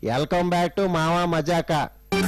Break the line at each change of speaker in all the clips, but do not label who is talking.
Welcome back to మావా మజాకా.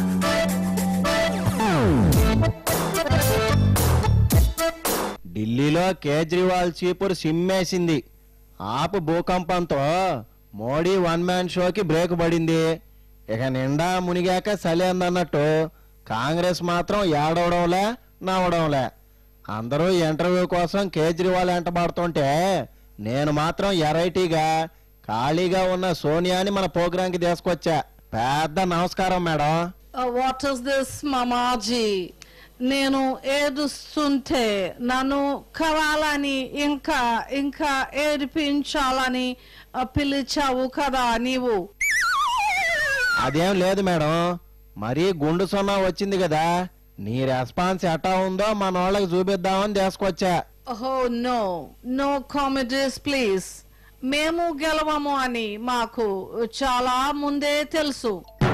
ఢిల్లీలో కేజ్రీవాల్ చీపురు సిమ్మేసింది. ఆపు భూకంపంతో మోడీ వన్ మ్యాన్ షోకి బ్రేక్ పడింది. ఇక నిండా మునిగాక సలేందన్నట్టు కాంగ్రెస్ మాత్రం ఏడవడంలే నవ్వడంలే. అందరూ ఇంటర్వ్యూ కోసం కేజ్రీవాల్ వెంటబడుతుంటే నేను మాత్రం ఎరైటీగా ఖాళీగా ఉన్న సోనియాని మన ప్రోగ్రాంకి తీసుకొచ్చా. పెద్ద నమస్కారం మేడం.
వాట్ ఇస్ దిస్ మామాజీ? నేను ఏడుస్తుంటే నన్ను కావాలని ఇంకా ఇంకా ఏడిపించాలని పిలిచావు కదా నీవు?
అదేం లేదు మేడం, మరీ గుండు సున్నా వచ్చింది కదా, నీ రెస్పాన్స్ ఎట్టా ఉందో మన వాళ్ళకి చూపిద్దామని తీసుకొచ్చా.
ఓహో నో నో కామెడీస్ ప్లీజ్. మేము గెలవము అని మాకు చాలా ముందే తెలుసు.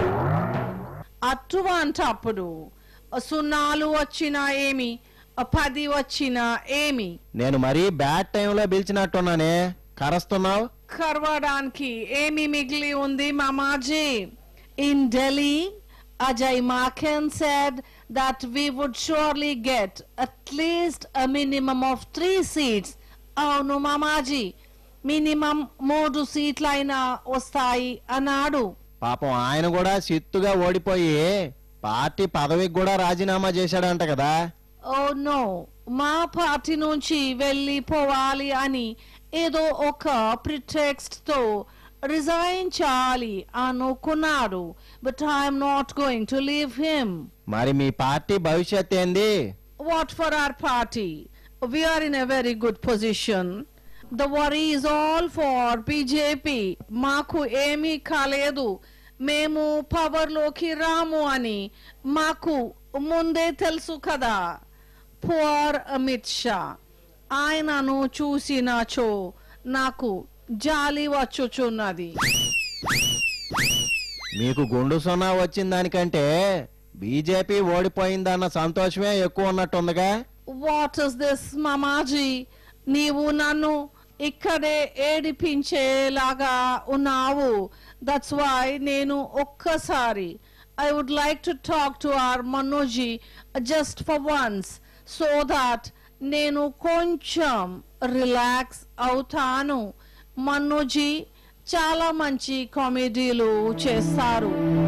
అటువంటప్పుడు సున్నాలు వచ్చినా ఏమి, 10 వచ్చినా ఏమి?
నేను మరీ బ్యాడ్ టైంలో పిలిచినట్టున్నానే, కరస్తున్నావు.
కరవడానికి ఏమి మిగిలి ఉంది మామాజీ? In Delhi, Ajay Maken said that we would surely get at least a minimum of 3 seats. అవును మామాజీ, మినిమం 3 సీట్లైనా వస్తాయి అన్నాడు.
పాపం ఆయన కూడా సిత్తుగా ఓడిపోయి పార్టీ పదవికి కూడా రాజీనామా చేశాడంట కదా.
ఓ నో, మా పార్టీ నుంచి వెళ్ళిపోవాలి అని ఏదో ఒక ప్రిటెక్స్ట్ తో రిజైన్ చేయాలి అనుకున్నాడు. But I'm not going to leave him.
మరి మీ పార్టీ భవిష్యత్ ఏంది?
What for our party? We're in a very good position. The worry is all for BJP. మాకు ఏమీ కాలేదు, మేము పవర్ లోకి రాము అని మాకు ముందే తెలుసు కదా. పువర్ అమిత్ షా, ఆయనను చూసినాచో నాకు జాలి వచ్చుచున్నది.
మీకు గుండు సున్నా వచ్చిన దానికంటే బీజేపీ ఓడిపోయిందన్న సంతోషమే ఎక్కువ ఉన్నట్టుందిగా.
వాట్ ఇస్ దిస్ మామాజీ? నీవు నన్ను ఇక్కడే ఏడిపించేలాగా ఉన్నావు. దట్స్ వై నేను ఒక్కసారి I would like to talk to our Manoj just for once so that నేను కొంచెం రిలాక్స్ అవుతాను. మనోజీ చాలా మంచి కామెడీలు చేస్తారు.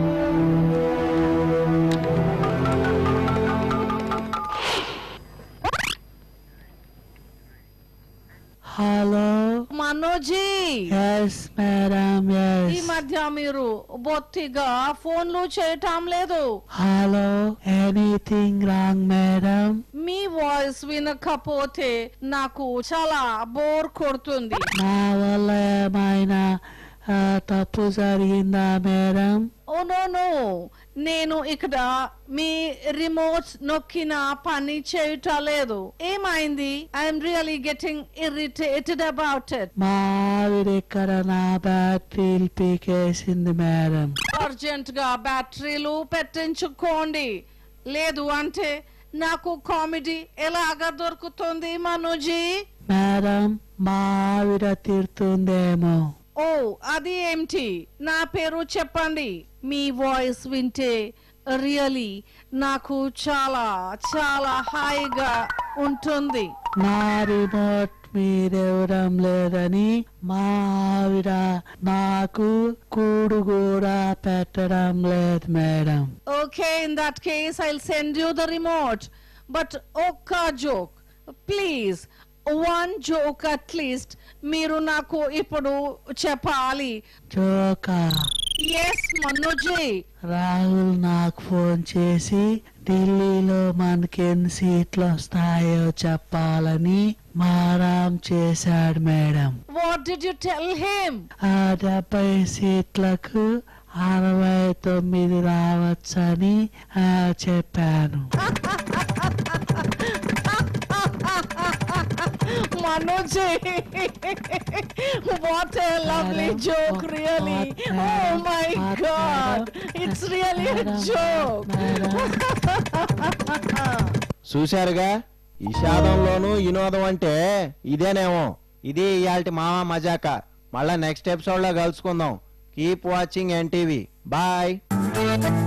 హలో
మనోజీ.
Yes madam.
ఈ మధ్య మీరు బొత్తిగా ఫోన్లు చేయటం లేదు.
Hello, anything wrong madam?
మీ వాయిస్ వినకపోతే నాకు చాలా బోర్ కొడుతుంది.
నా వల్ల ఏమైనా తప్పు జరిగిందా మేడం?
ఓ నో నో, నేను ఇక్కడ మీ రిమోట్ నొక్కిన పని చేయటలేదు. ఏమైంది? I'm really getting irritated about it.
మా ఆవిడ ఇక్కడ నా బ్యాటరీలు పీకేసింది మేడం.
అర్జెంట్ గా బ్యాటరీలు పెట్టించుకోండి, లేదు అంటే నాకు కామెడీ ఎలాగా దొరుకుతుంది మనోజీ?
మేడం, మా ఆవిడ తిడుతుందేమో.
ఓ అది ఏమిటి? నా పేరు చెప్పండి. మీ వాయిస్ వింటే రియలీ నాకు చాలా చాలా హాయిగా ఉంటుంది.
నా రిమోట్ మీరెవరం లేదని మా ఆవిడ నాకు కూడు కూడా పెట్టడం లేదు madam.
Okay, in that case I will send you the remote. But ఒక్క joke please, one joke at least మీరు నాకు ఇప్పుడు చెప్పాలి.
జోకా?
ఎస్ మనోజీ.
రాహుల్ నాకు ఫోన్ చేసి ఢిల్లీలో మనకెన్ని సీట్లు వస్తాయో చెప్పాలని మారాం చేశాడు madam.
What did you tell him?
70 సీట్లకు 69 రావచ్చని చెప్పాను.
Manoj, what a lovely joke, really. Oh my God, it's really a joke.
చూశారుగా, ఇషాదంలోనూ వినోదం అంటే ఇదేనేమో. ఇది ఇయాల్టి మావా మజాకా. మళ్ళా నెక్స్ట్ ఎపిసోడ్ లో కలుసుకుందాం. Keep watching NTV. బాయ్.